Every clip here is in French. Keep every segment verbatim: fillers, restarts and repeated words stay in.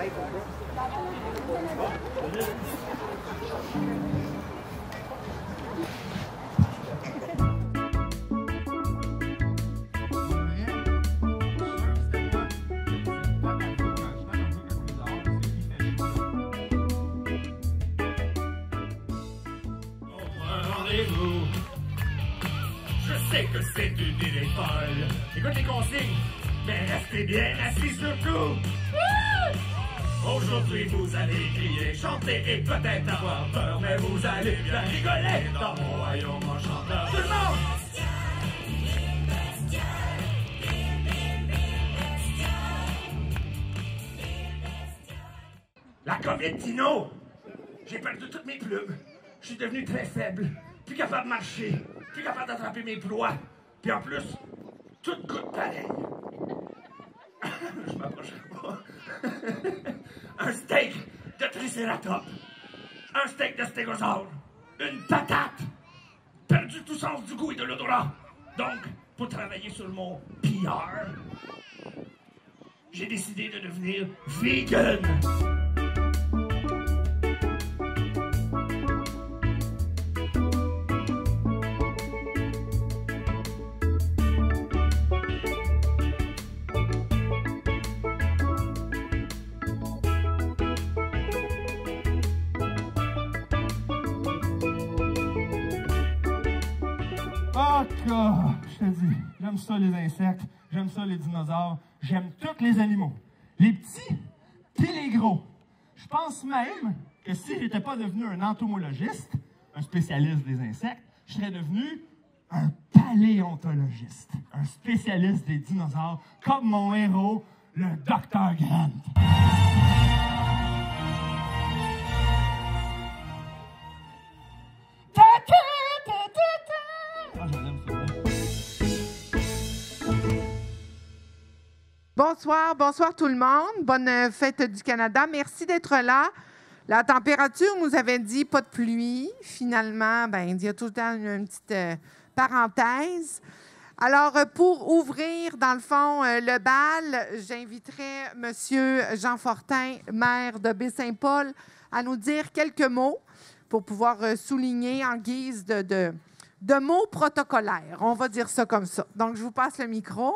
Je sais que c'est une idée folle. Écoute les consignes, mais restez bien assis surtout. Aujourd'hui vous allez crier, chanter et peut-être avoir peur, mais vous allez bien rigoler dans mon royaume enchanteur. Tout le monde! La COVID, Tino! J'ai perdu toutes mes plumes. Je suis devenu très faible. Plus capable de marcher. Plus capable d'attraper mes proies. Puis en plus, tout goûte pareil. Je m'approcherai pas. Un steak de tricératops. Un steak de stégosaure. Une patate. Perdu tout sens du goût et de l'odorat. Donc, pour travailler sur mon P R, j'ai décidé de devenir vegan. Ah, je te dis, j'aime ça les insectes, j'aime ça les dinosaures, j'aime tous les animaux. Les petits, puis les gros. Je pense même que si j'étais pas devenu un entomologiste, un spécialiste des insectes, je serais devenu un paléontologiste, un spécialiste des dinosaures, comme mon héros, le docteur Grant. Bonsoir, bonsoir tout le monde. Bonne fête du Canada. Merci d'être là. La température nous avait dit pas de pluie. Finalement, ben, il y a tout le temps une, une petite euh, parenthèse. Alors, pour ouvrir, dans le fond, euh, le bal, j'inviterai M. Jean Fortin, maire de Baie-Saint-Paul, à nous dire quelques mots pour pouvoir euh, souligner en guise de, de, de mots protocolaires. On va dire ça comme ça. Donc, je vous passe le micro.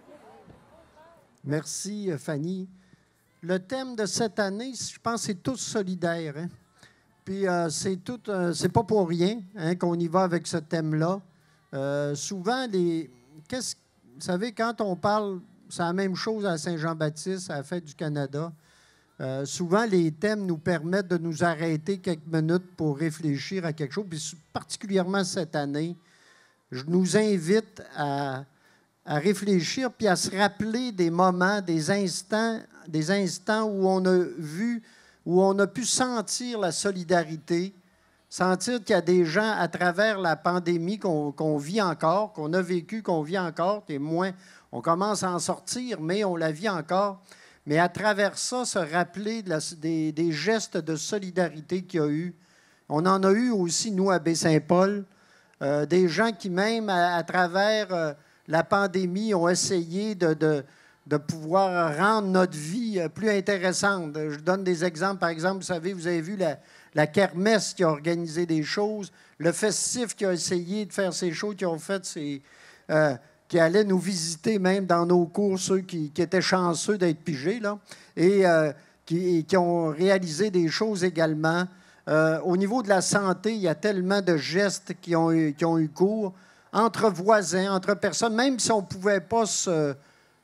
Merci, Fanny. Le thème de cette année, je pense, c'est tous solidaires. Hein? Puis, euh, c'est tout, euh, c'est pas pour rien hein, qu'on y va avec ce thème-là. Euh, souvent, les, qu'est-ce, vous savez, quand on parle, c'est la même chose à Saint-Jean-Baptiste, à la Fête du Canada. Euh, souvent, les thèmes nous permettent de nous arrêter quelques minutes pour réfléchir à quelque chose. Puis, particulièrement cette année, je nous invite à à réfléchir puis à se rappeler des moments, des instants, des instants où on a vu, où on a pu sentir la solidarité, sentir qu'il y a des gens à travers la pandémie qu'on qu'on vit encore, qu'on a vécu, qu'on vit encore, et moins, on commence à en sortir, mais on la vit encore. Mais à travers ça, se rappeler de la, des, des gestes de solidarité qu'il y a eu. On en a eu aussi, nous, à Baie-Saint-Paul, euh, des gens qui, même à, à travers euh, la pandémie, ont essayé de, de, de pouvoir rendre notre vie plus intéressante. Je donne des exemples. Par exemple, vous savez, vous avez vu la, la kermesse qui a organisé des choses, le festif qui a essayé de faire ces choses, qui ont fait ces... Euh, qui allaient nous visiter même dans nos cours, ceux qui, qui étaient chanceux d'être pigés, là, et euh, qui, qui ont réalisé des choses également. Euh, au niveau de la santé, il y a tellement de gestes qui ont, eu, qui ont eu cours. Entre voisins, entre personnes, même si on ne pouvait pas se,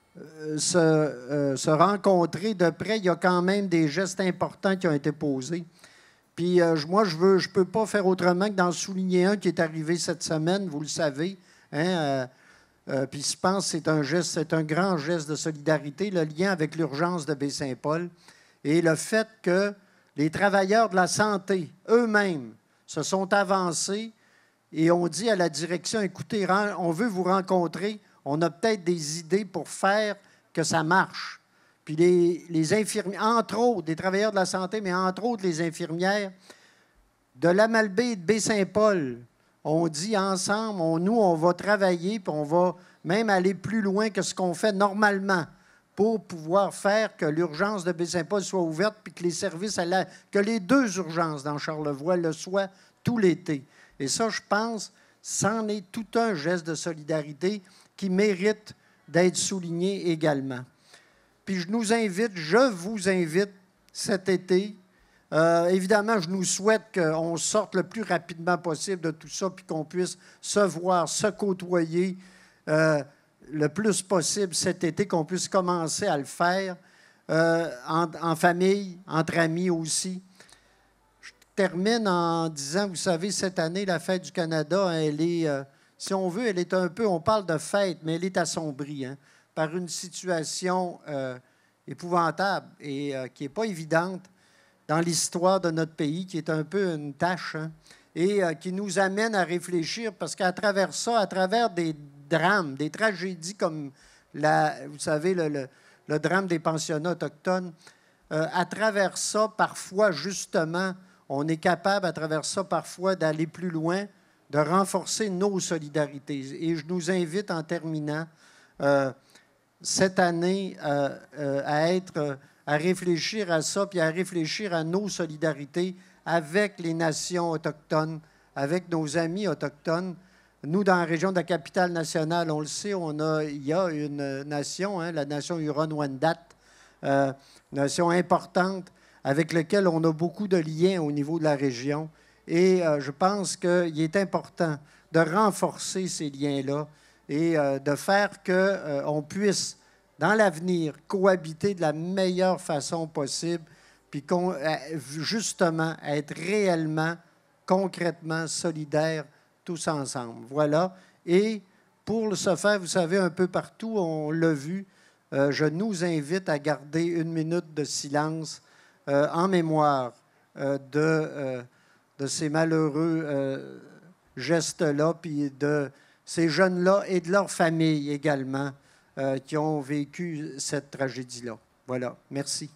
se, euh, se rencontrer de près, il y a quand même des gestes importants qui ont été posés. Puis euh, moi, je ne je peux pas faire autrement que d'en souligner un qui est arrivé cette semaine, vous le savez. Hein, euh, euh, puis je pense que c'est un geste, c'est un grand geste de solidarité, le lien avec l'urgence de Baie-Saint-Paul et le fait que les travailleurs de la santé eux-mêmes se sont avancés et ont dit à la direction, écoutez, on veut vous rencontrer, on a peut-être des idées pour faire que ça marche. Puis les, les infirmières, entre autres, des travailleurs de la santé, mais entre autres les infirmières de la Malbaie et de Baie-Saint-Paul, ont dit ensemble, on, nous, on va travailler, puis on va même aller plus loin que ce qu'on fait normalement pour pouvoir faire que l'urgence de Baie-Saint-Paul soit ouverte puis que les services, à la, que les deux urgences dans Charlevoix le soient tout l'été. Et ça, je pense, c'en est tout un geste de solidarité qui mérite d'être souligné également. Puis je nous invite, je vous invite cet été, euh, évidemment, je nous souhaite qu'on sorte le plus rapidement possible de tout ça puis qu'on puisse se voir, se côtoyer, euh, le plus possible cet été, qu'on puisse commencer à le faire euh, en, en famille, entre amis aussi. Je termine en disant, vous savez, cette année, la Fête du Canada, elle est, euh, si on veut, elle est un peu, on parle de fête, mais elle est assombrie hein, par une situation euh, épouvantable et euh, qui n'est pas évidente dans l'histoire de notre pays, qui est un peu une tâche, hein, et euh, qui nous amène à réfléchir, parce qu'à travers ça, à travers des drames, des tragédies comme, la, vous savez, le, le, le drame des pensionnats autochtones. Euh, à travers ça, parfois, justement, on est capable, à travers ça, parfois, d'aller plus loin, de renforcer nos solidarités. Et je nous invite, en terminant, euh, cette année, euh, euh, à être, à réfléchir à ça, puis à réfléchir à nos solidarités avec les nations autochtones, avec nos amis autochtones. Nous, dans la région de la Capitale-Nationale, on le sait, on a, il y a une nation, hein, la nation Huron-Wendat, euh, une nation importante avec laquelle on a beaucoup de liens au niveau de la région. Et euh, je pense qu'il est important de renforcer ces liens-là et euh, de faire qu'on euh, puisse, dans l'avenir, cohabiter de la meilleure façon possible, puis qu'on, euh, justement, être réellement, concrètement solidaires tous ensemble. Voilà. Et pour ce faire, vous savez, un peu partout, on l'a vu, euh, je nous invite à garder une minute de silence euh, en mémoire euh, de, euh, de ces malheureux euh, gestes-là, puis de ces jeunes-là et de leurs familles également euh, qui ont vécu cette tragédie-là. Voilà. Merci.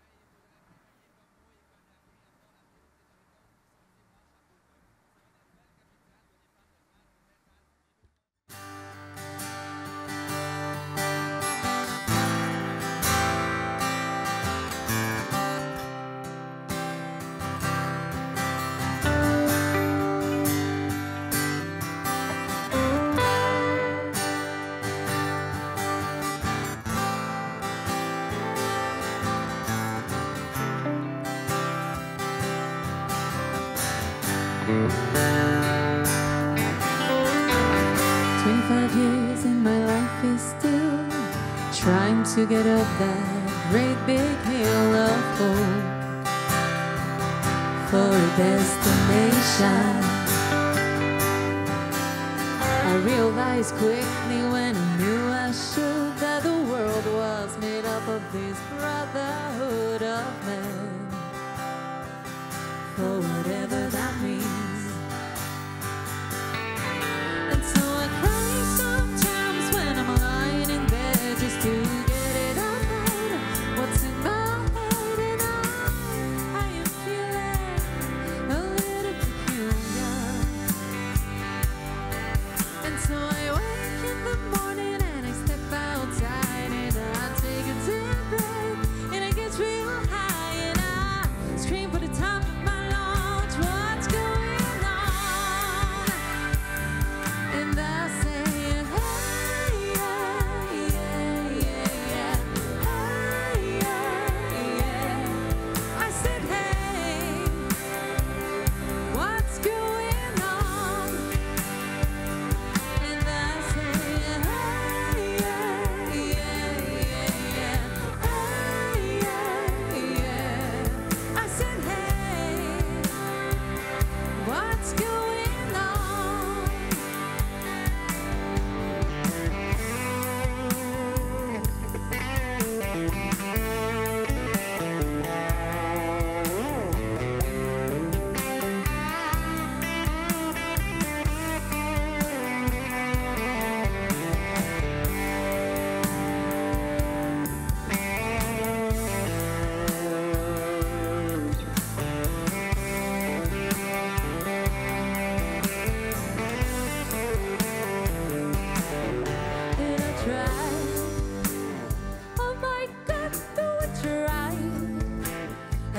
twenty-five years and my life is still trying to get up that great big hill of hope for a destination. I realized quickly when I knew I should that the world was made up of this brotherhood of men, for whatever that means. And so I cry sometimes when I'm lying in bed just to get it out loud, what's in my head, and I, I am feeling a little peculiar. And so I wake in the morning and I step outside and I take a deep breath and I get real high and I scream for the top of my lungs, what's going on?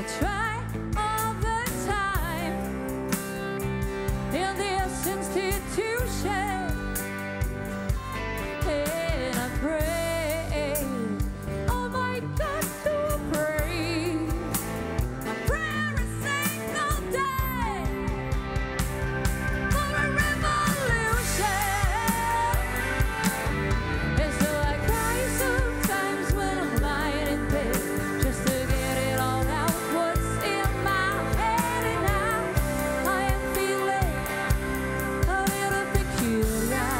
try all the time in this institution, and I pray, oh my God, to pray. I pray every single day for a revolution. And so I cry sometimes when I'm lying in bed, just to get it all out what's in my head. And now I am feeling a little peculiar.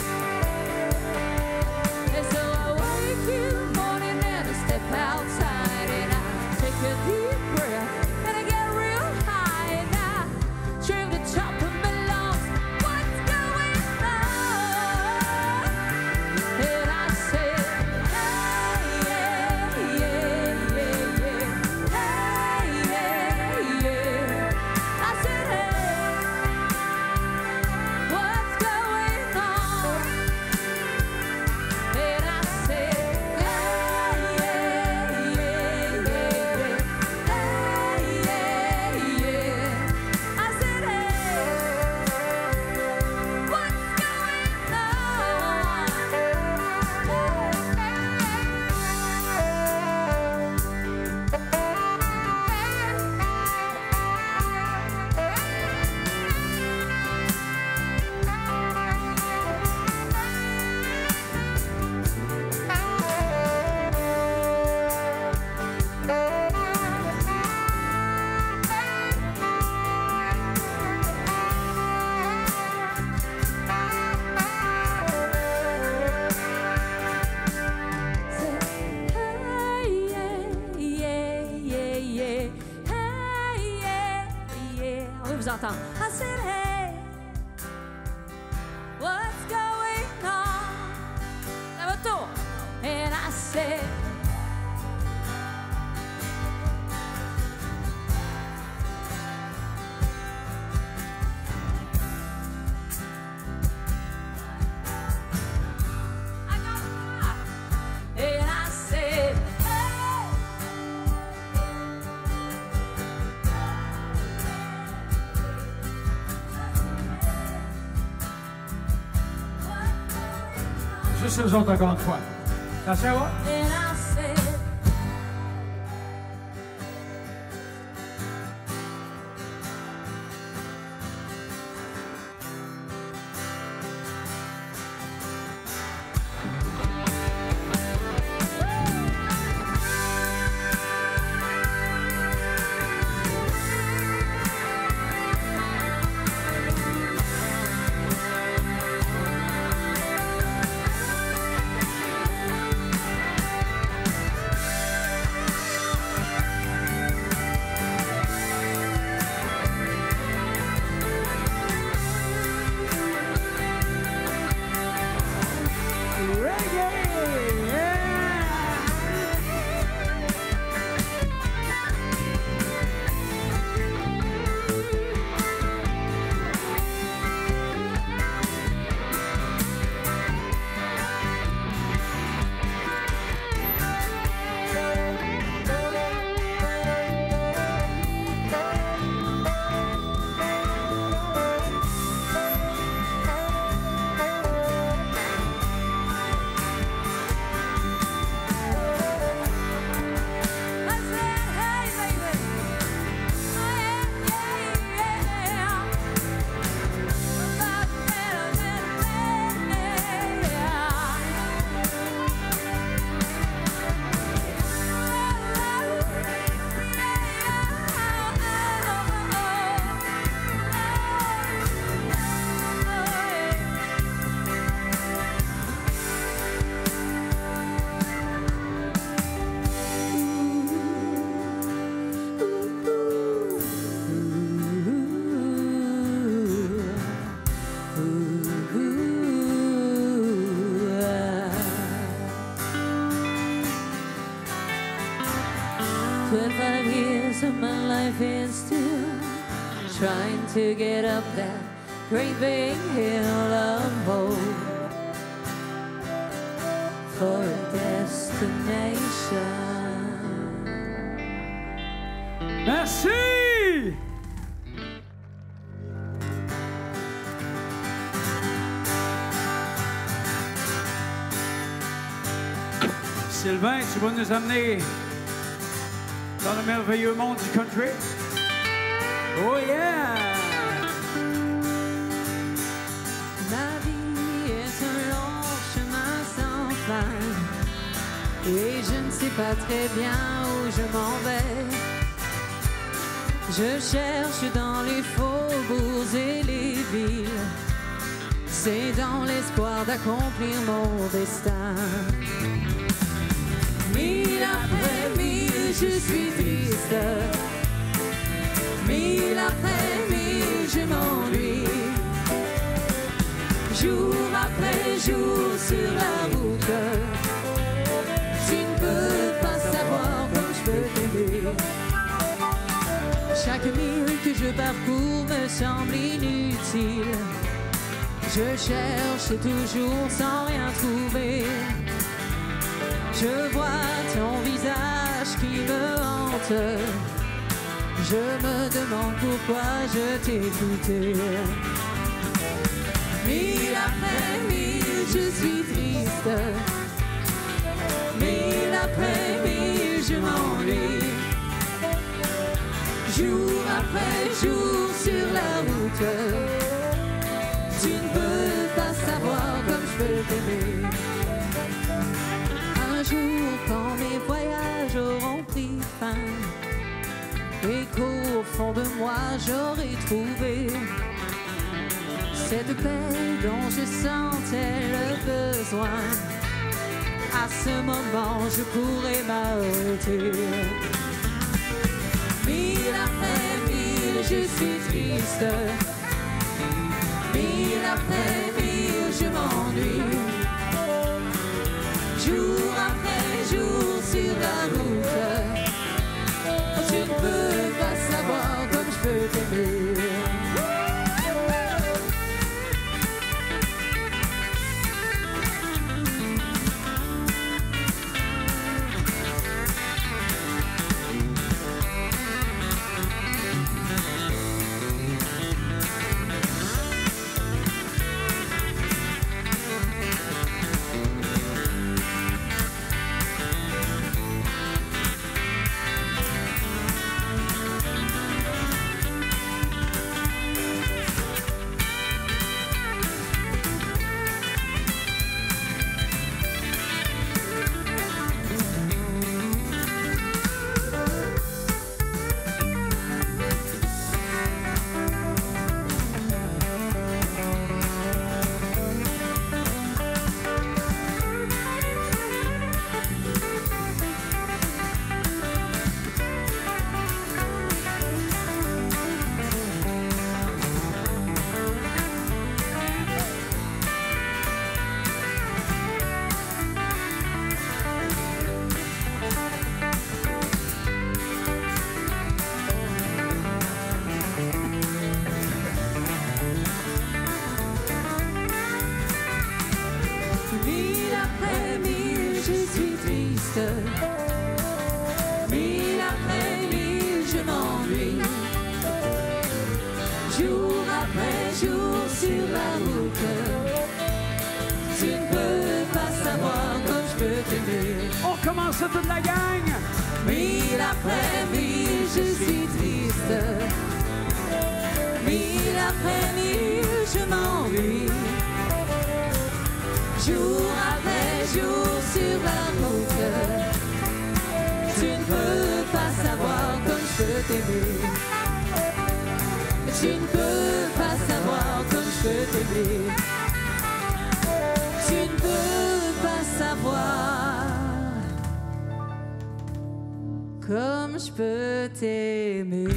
And so I wake you morning and I step outside and I take a deep breath and I get real high and I trim the top of my lungs. What's going on? And I say, hey, yeah, yeah, yeah, yeah. Hey, yeah, yeah. I said, hey, what's going on? And I say, hey, yeah, yeah, yeah, yeah. Hey, yeah, yeah. I said, hey, what's Hey, yeah, yeah, yeah, yeah. Hey, yeah, yeah. On veut vous entendre. I said, hey, what's going on? À votre tour. And I said, I got a and I said, hey. Juste eux autres encore une fois. Attention, ouais. And I said, twenty-five years of my life and still trying to get up that great big hill of hope for a destination. Merci! Sylvain, tu vas nous amener dans le merveilleux monde du country? Oh yeah! Ma vie est un long chemin sans fin et je ne sais pas très bien où je m'en vais. Je cherche dans les faubourgs et les villes, c'est dans l'espoir d'accomplir mon destin. Mille après mille, je suis triste. Mille après mille, je m'ennuie. Jour après jour sur la route, tu ne peux pas savoir comme je peux t'aimer. Chaque mille que je parcours me semble inutile. Je cherche toujours sans rien trouver. Je vois ton visage qui me hante. Je me demande pourquoi je t'ai quitté. Mille après mille, je suis triste. Mille après mille, je m'ennuie. Jour après jour sur la route, tu ne peux pas savoir comme je peux t'aimer. Un jour, quand mes voyages auront pris fin et qu'au fond de moi j'aurai trouvé cette paix dont je sentais le besoin, à ce moment je pourrais m'arrêter. Mille après mille, je suis triste. Mille après mille, je m'ennuie. Jour après jour sur la route, tu ne peux pas savoir comme je peux t'aimer. Mille après mille, je suis triste. Mille après mille, je m'ennuie. Jour après jour sur la route, tu ne peux pas savoir comme je peux t'aimer. On commence toute la gang! Mille après mille, je suis triste. Mille après mille, je m'ennuie. Jour après jour sur la route, tu ne peux pas savoir comme je peux t'aimer. Tu ne peux pas savoir comme je peux t'aimer. Tu ne peux pas savoir comme je peux t'aimer.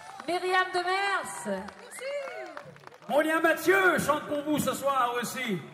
Myriam Demers. Mon lien Mathieu chante pour vous ce soir aussi.